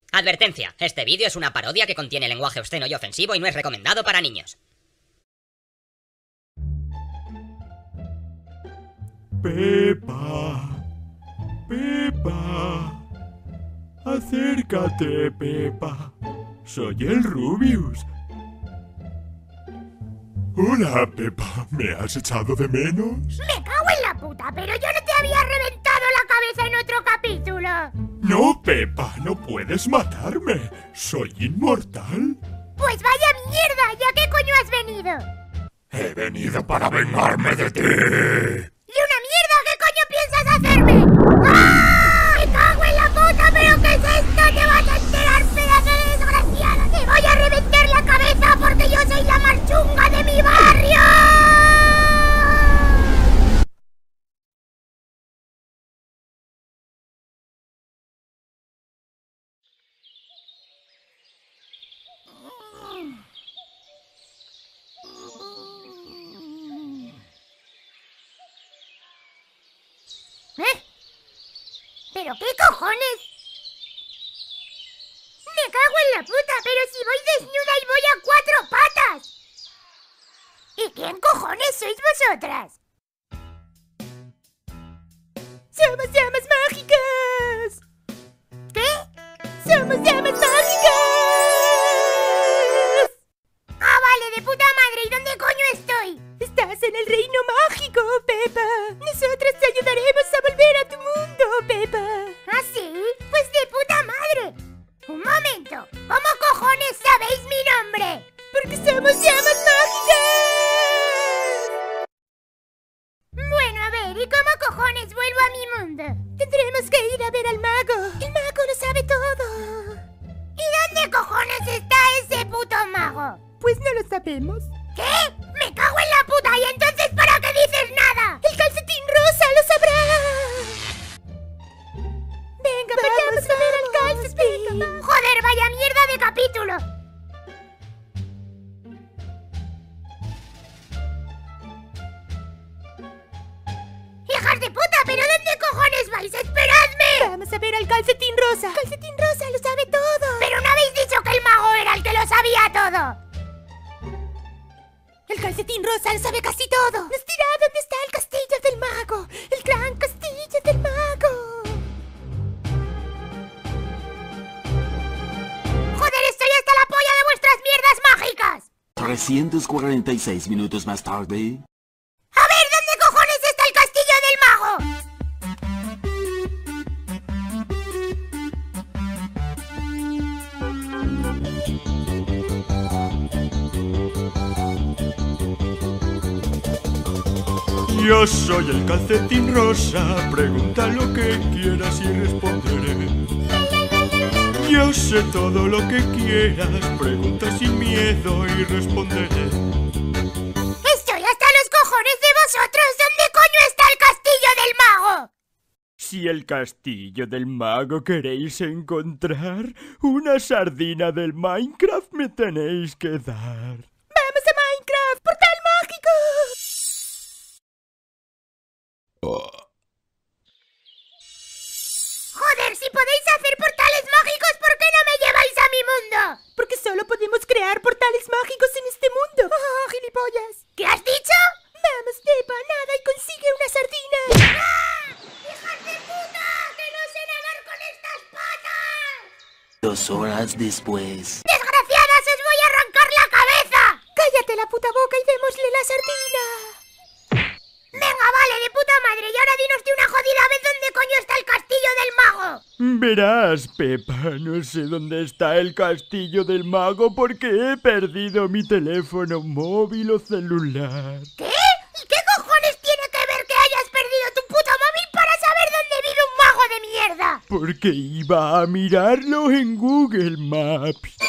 Advertencia, este vídeo es una parodia que contiene lenguaje obsceno y ofensivo y no es recomendado para niños. Pepa, Pepa, acércate, Pepa. Soy el Rubius. Hola, Pepa, ¿me has echado de menos? Me cago en la puta, pero yo no te había reventado la cabeza en otro capítulo. No, Pepa, no puedes matarme. Soy inmortal. Pues vaya mierda, ¿ya qué coño has venido? He venido para vengarme de ti. ¡Y una mierda! ¿Qué coño piensas hacerme? ¡Ah! ¡Me cago en la puta! ¿Pero qué es esto? ¡Te vas a enterar, pedazo de desgraciada! ¡Te voy a reventar la cabeza porque yo soy la más chunga de mi barrio! ¿Pero qué cojones? Me cago en la puta, pero si voy desnuda y voy a 4 patas. ¿Y quién cojones sois vosotras? ¡Somos llamas mágicas! ¿Qué? ¡Somos llamas mágicas! Ah, vale, de puta madre, ¿y dónde coño estoy? Estás en el reino mágico, Pepa. Nosotros te ayudaremos a volver a tu mundo, Pepa. ¿Ah, sí? Pues de puta madre. Un momento, ¿cómo cojones sabéis mi nombre? Porque somos llamas mágicas. Bueno, a ver, ¿y cómo cojones vuelvo a mi mundo? Tendremos que ir a ver al mago. El mago lo sabe todo. ¿Y dónde cojones está ese puto mago? Pues no lo sabemos. ¿Qué? ¡Me cago en la puta! ¿Y entonces para qué dices nada? ¡El calcetín rosa lo sabrá! Venga, vayamos a ver al calcetín. ¡Joder, vaya mierda de capítulo! ¡Hijas de puta! ¿Pero dónde cojones vais? ¡Esperadme! Vamos a ver al calcetín rosa. Calcetín rosa lo sabe todo. Pero no habéis dicho que el mago era el que lo sabía todo. El calcetín rosa lo sabe casi todo. Nos dirá dónde está el castillo del mago. El gran castillo del mago. ¡Joder, estoy hasta la polla de vuestras mierdas mágicas! 346 minutos más tarde. A ver, ¿dónde cojones está el castillo del mago? Yo soy el calcetín rosa, pregunta lo que quieras y responderé. Yo sé todo lo que quieras, pregunta sin miedo y responderé. Estoy hasta los cojones de vosotros. ¿Dónde coño está el castillo del mago? Si el castillo del mago queréis encontrar, una sardina del Minecraft me tenéis que dar. ¡Vamos a Minecraft! ¡Portal mágico! Joder, si podéis hacer portales mágicos, ¿por qué no me lleváis a mi mundo? Porque solo podemos crear portales mágicos en este mundo. ¡Oh, gilipollas! ¿Qué has dicho? Vamos, Pepa, nada y consigue una sardina. ¡Ah! ¡Hijas de puta! ¡Que no sé nadar con estas patas! 2 horas después. ¡Desgraciadas, os voy a arrancar la cabeza! ¡Cállate la puta boca y démosle la sardina! Venga, vale, de puta madre, y ahora dinos de una jodida vez dónde coño está el castillo del mago. Verás, Pepa, no sé dónde está el castillo del mago porque he perdido mi teléfono móvil o celular. ¿Qué? ¿Y qué cojones tiene que ver que hayas perdido tu puto móvil para saber dónde vive un mago de mierda? Porque iba a mirarlo en Google Maps.